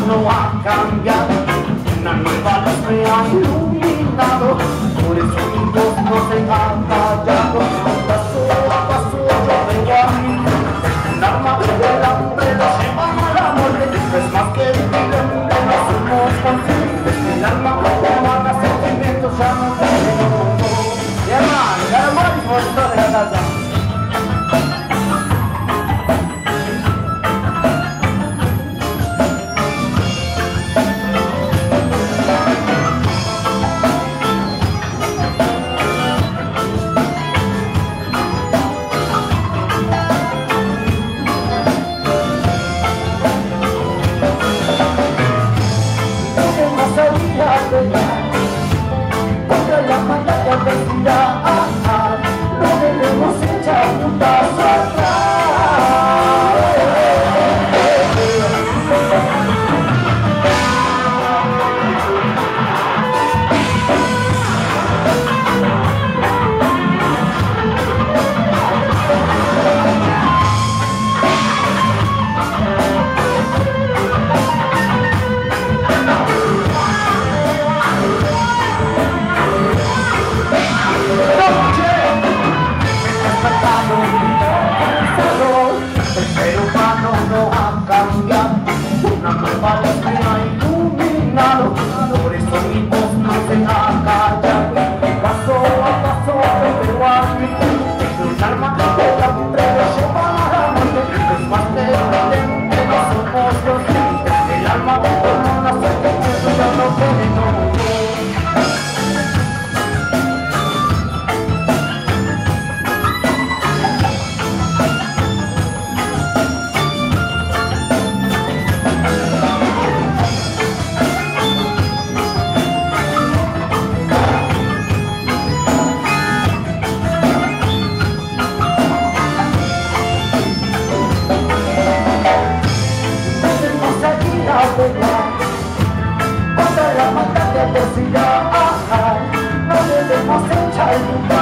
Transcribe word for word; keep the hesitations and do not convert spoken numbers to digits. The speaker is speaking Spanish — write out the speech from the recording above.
no ha cambiado, una nueva luz me ha iluminado, por eso mi voz no se ha callado. Paso a paso yo vengo a mí, un arma del hambre lo lleva a la muerte, es más que el hombre, no somos conscientes, el alma humana, sentimientos ya no tienen control. Y hermano, ya lo mismo esto de la casa. Contra la maldad de vecindad, no debemos echar un paso atrás. El ser humano no ha cambiado, una nueva luz me ha iluminado, por eso mi voz no se ha callado. Paso a paso me veo a mi es un alma del hambre lo lleva a la muerte, es más que evidente, no somos conscientes, el alma humana se pierde, ya no tiene nombre. Contra la maldad de adversidad, no debemos echar